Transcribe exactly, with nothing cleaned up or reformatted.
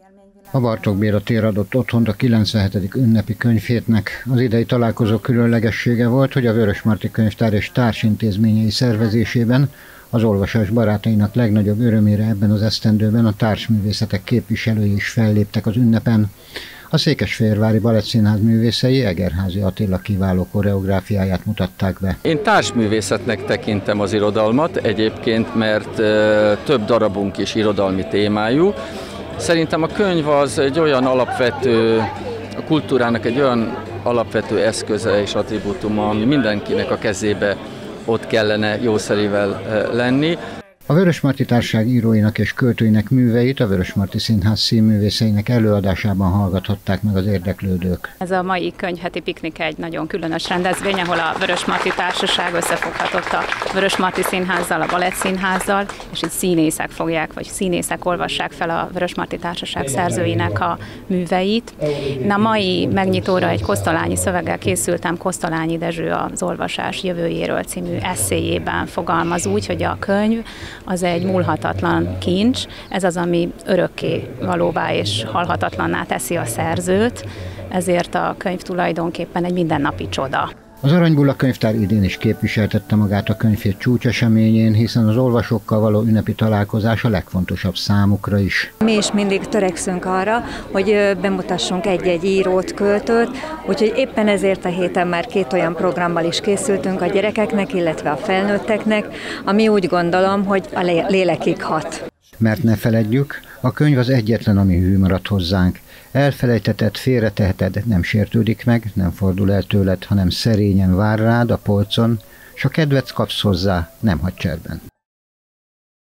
A Bartók Béla tér adott otthont a kilencvenhetedik ünnepi könyvhétnek. Az idei találkozó különlegessége volt, hogy a Vörösmarty Könyvtár és társintézményei szervezésében az olvasás barátainak legnagyobb örömére ebben az esztendőben a társművészetek képviselői is felléptek az ünnepen. A Székesfehérvári Balettszínház művészei Egerházy Attila kiváló koreográfiáját mutatták be. Én társművészetnek tekintem az irodalmat egyébként, mert több darabunk is irodalmi témájú. Szerintem a könyv az egy olyan alapvető, a kultúrának egy olyan alapvető eszköze és attribútuma, ami mindenkinek a kezébe ott kellene jószerivel lenni. A Vörösmarty Társaság íróinak és költőinek műveit a Vörösmarty Színház színművészeinek előadásában hallgathatták meg az érdeklődők. Ez a mai könyvheti piknik egy nagyon különös rendezvény, ahol a Vörösmarty Társaság összefoghatott a Vörösmarty Színházzal, a Balettszínházzal, és itt színészek fogják, vagy színészek olvassák fel a Vörösmarty Társaság szerzőinek a műveit. A mai megnyitóra egy kosztolányi szöveggel készültem, Kosztolányi Dezső az olvasás jövőjéről című esszéjében fogalmaz úgy, hogy a könyv az egy múlhatatlan kincs, ez az, ami örökké valóvá és halhatatlanná teszi a szerzőt, ezért a könyv tulajdonképpen egy mindennapi csoda. Az Aranybulla Könyvtár idén is képviseltette magát a könyvhét csúcseseményén, hiszen az olvasókkal való ünnepi találkozás a legfontosabb számukra is. Mi is mindig törekszünk arra, hogy bemutassunk egy-egy írót, költőt, úgyhogy éppen ezért a héten már két olyan programmal is készültünk a gyerekeknek, illetve a felnőtteknek, ami úgy gondolom, hogy a lélekig hat. Mert ne feledjük, a könyv az egyetlen, ami hű maradt hozzánk. Elfelejteted, félreteheted, nem sértődik meg, nem fordul el tőled, hanem szerényen vár rád a polcon, s a kedvet kapsz hozzá, nem hagy cserben.